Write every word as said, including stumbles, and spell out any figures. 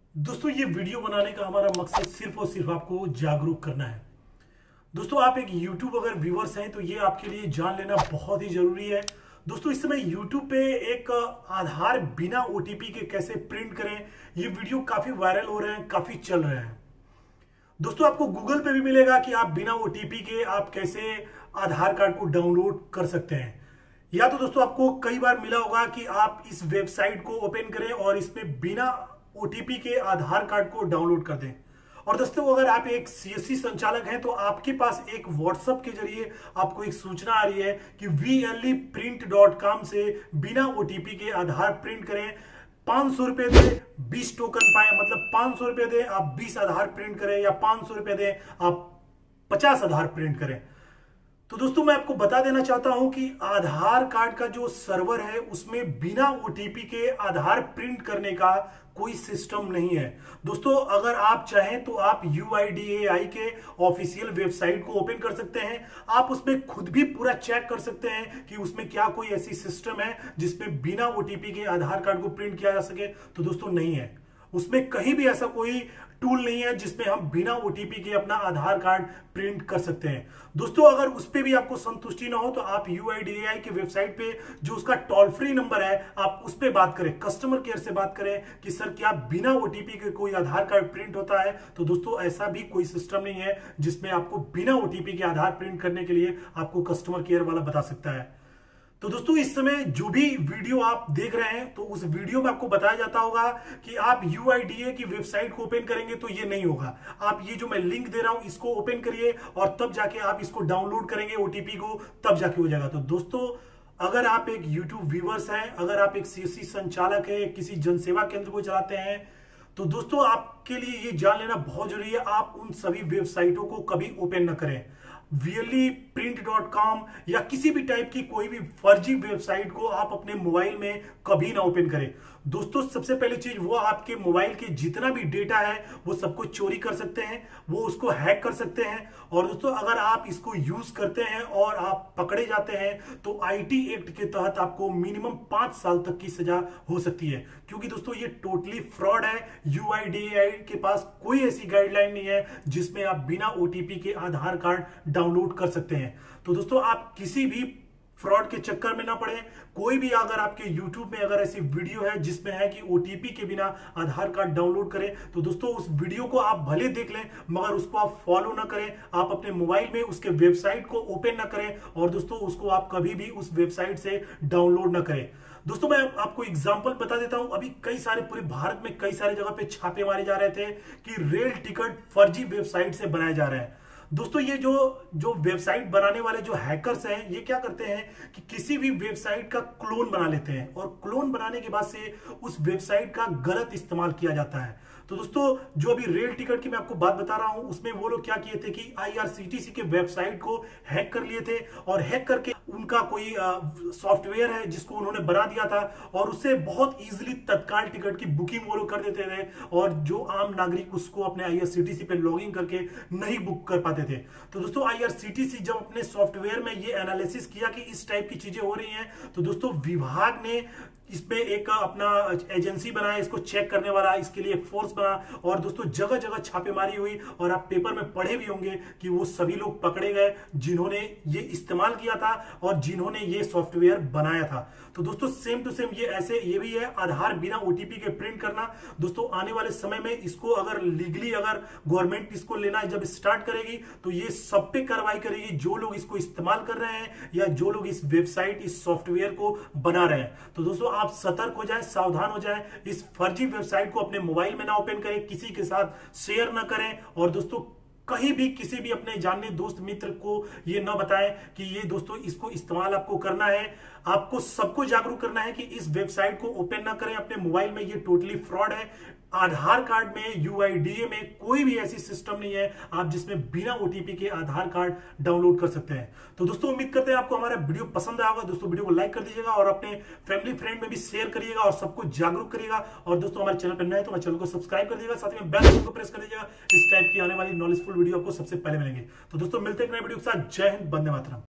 दोस्तों ये वीडियो बनाने का हमारा मकसद सिर्फ और सिर्फ आपको जागरूक करना है। दोस्तों आप एक YouTube अगर व्यूवर्स हैं तो ये आपके लिए जान लेना बहुत ही जरूरी है। दोस्तों इस समय YouTube पे एक आधार बिना ओटीपी के कैसे प्रिंट करें, ये वीडियो काफी वायरल हो रहे हैं, काफी चल रहे हैं। दोस्तों आपको गूगल पे भी मिलेगा कि आप बिना ओटीपी के आप कैसे आधार कार्ड को डाउनलोड कर सकते हैं। या तो दोस्तों आपको कई बार मिला होगा कि आप इस वेबसाइट को ओपन करें और इसमें बिना ओटीपी के आधार कार्ड को डाउनलोड कर दें। और दोस्तों अगर आप एक सीएससी संचालक हैं तो आपके पास एक व्हाट्सएप के जरिए आपको एक सूचना आ रही है कि V L E print dot com से बिना ओटीपी के आधार प्रिंट करें, पांच सौ रुपए दे बीस टोकन पाए, मतलब पांच सौ रुपए दे आप बीस आधार प्रिंट करें या पांच सौ रुपए दे आप पचास आधार प्रिंट करें। तो दोस्तों मैं आपको बता देना चाहता हूं कि आधार कार्ड का जो सर्वर है उसमें बिना ओटीपी के आधार प्रिंट करने का कोई सिस्टम नहीं है। दोस्तों अगर आप चाहें तो आप you I D A I के ऑफिशियल वेबसाइट को ओपन कर सकते हैं। आप उसमें खुद भी पूरा चेक कर सकते हैं कि उसमें क्या कोई ऐसी सिस्टम है जिसमें बिना ओटीपी के आधार कार्ड को प्रिंट किया जा सके। तो दोस्तों नहीं है, उसमें कहीं भी ऐसा कोई टूल नहीं है जिसमें हम बिना ओटीपी के अपना आधार कार्ड प्रिंट कर सकते हैं। दोस्तों अगर उस पे भी आपको संतुष्टि ना हो तो आप you I D A I के वेबसाइट पे जो उसका टोल फ्री नंबर है आप उस पे बात करें, कस्टमर केयर से बात करें कि सर क्या बिना ओटीपी के कोई आधार कार्ड प्रिंट होता है। तो दोस्तों ऐसा भी कोई सिस्टम नहीं है जिसमें आपको बिना ओटीपी के आधार प्रिंट करने के लिए आपको कस्टमर केयर वाला बता सकता है। तो दोस्तों इस समय जो भी वीडियो आप देख रहे हैं तो उस वीडियो में आपको बताया जाता होगा कि आप यू आई डी ए की वेबसाइट को ओपन करेंगे तो ये नहीं होगा। आप ये जो मैं लिंक दे रहा हूं इसको ओपन करिए और तब जाके आप इसको डाउनलोड करेंगे ओटीपी को, तब जाके हो जाएगा। तो दोस्तों अगर आप एक यूट्यूब व्यूवर्स हैं, अगर आप एक सीएससी संचालक है, किसी जनसेवा केंद्र को चलाते हैं, तो दोस्तों आपके लिए ये जान लेना बहुत जरूरी है, आप उन सभी वेबसाइटों को कभी ओपन ना करें। V L E print dot com या किसी भी टाइप की कोई भी फर्जी वेबसाइट को आप अपने मोबाइल में कभी ना ओपन करें। दोस्तों सबसे पहली चीज वो आपके मोबाइल के जितना भी डेटा है वो सब कुछ चोरी कर सकते हैं, वो उसको हैक कर सकते हैं। और दोस्तों अगर आप इसको यूज करते हैं और आप पकड़े जाते हैं तो आई टी एक्ट के तहत आपको मिनिमम पांच साल तक की सजा हो सकती है, क्योंकि दोस्तों ये टोटली फ्रॉड है। U I D A I के पास कोई ऐसी गाइडलाइन नहीं है जिसमें आप बिना ओटीपी के आधार कार्ड डाउनलोड कर सकते हैं। तो दोस्तों आप किसी भी फ्रॉड के चक्कर में ना पड़े। कोई भी अगर आपके YouTube में अगर ऐसी वीडियो है जिसमें है कि ओटीपी के बिना आधार कार्ड डाउनलोड करें तो दोस्तों उस वीडियो को आप भले देख लें मगर उसको आप फॉलो ना करें, आप अपने मोबाइल में उसके वेबसाइट को ओपन ना करें और दोस्तों उसको आप कभी भी उस वेबसाइट से डाउनलोड ना करें। दोस्तों मैं आपको एग्जांपल बता देता हूं, अभी कई सारे पूरे भारत में कई सारे जगह पे छापे मारे जा रहे थे कि रेल टिकट फर्जी वेबसाइट से बनाए जा रहे हैं। दोस्तों ये जो जो वेबसाइट बनाने वाले जो हैकर्स हैं ये क्या करते हैं कि किसी भी वेबसाइट का क्लोन बना लेते हैं और क्लोन बनाने के बाद से उस वेबसाइट का गलत इस्तेमाल किया जाता है। तो दोस्तों जो अभी रेल टिकट की मैं आपको बात बता रहा हूं उसमें वो लोग क्या किए थे कि I R C T C के वेबसाइट को हैक कर लिए थे और हैक करके उनका कोई सॉफ्टवेयर है जिसको उन्होंने बना दिया था और उससे बहुत इजीली तत्काल टिकट की बुकिंग वो लोग कर देते थे और जो आम नागरिक उसको अपने I R C T C पे लॉगिन करके नहीं बुक कर पाते थे। तो दोस्तों I R C T C जब अपने सॉफ्टवेयर में ये एनालिसिस किया कि इस टाइप की चीजें हो रही हैं तो दोस्तों विभाग ने इसमें एक अपना एजेंसी बनाया इसको चेक करने वाला, इसके लिए एक फोर्स बना और दोस्तों जगह जगह छापेमारी हुई और आप पेपर में पढ़े भी होंगे कि वो सभी लोग पकड़े गए जिन्होंने ये इस्तेमाल किया था और जिन्होंने ये सॉफ्टवेयर बनाया था। तो दोस्तों सेम टू सेम ये ऐसे ये भी है आधार बिना ओटीपी के प्रिंट करना। दोस्तों आने वाले समय में इसको अगर लीगली अगर गवर्नमेंट इसको लेना जब स्टार्ट करेगी तो ये सब पे कार्रवाई करेगी जो लोग इसको इस्तेमाल कर रहे हैं या जो लोग इस वेबसाइट इस सॉफ्टवेयर को बना रहे हैं। तो दोस्तों आप सतर्क हो जाएं, सावधान हो जाएं, इस फर्जी वेबसाइट को अपने मोबाइल में ना ओपन करें, किसी के साथ शेयर ना करें और दोस्तों कहीं भी किसी भी अपने जानने दोस्त मित्र को ये ना बताएं कि ये दोस्तों इसको इस्तेमाल आपको करना है। आपको सबको जागरूक करना है कि इस वेबसाइट को ओपन ना करें अपने मोबाइल में, ये टोटली फ्रॉड है। आधार कार्ड में U I D A I कोई भी ऐसी सिस्टम नहीं है आप जिसमें बिना ओटीपी के आधार कार्ड डाउनलोड कर सकते हैं। तो दोस्तों उम्मीद करते हैं आपको हमारा वीडियो पसंद आएगा। दोस्तों वीडियो को लाइक कर दीजिएगा और अपने फैमिली फ्रेंड में भी शेयर करिएगा और सबको जागरूक करिएगा। और दोस्तों हमारे चैनल पर नए तो हमारे चैनल को सब्सक्राइब कर दीजिएगा, साथ में बेल आइकन को प्रेस कर दीजिएगा। इस टाइप की आने वाली नॉलेजफुल वीडियो आपको सबसे पहले मिलेंगे। तो दोस्तों मिलते हैं नए वीडियो के साथ। जय हिंद, वंदे मातरम।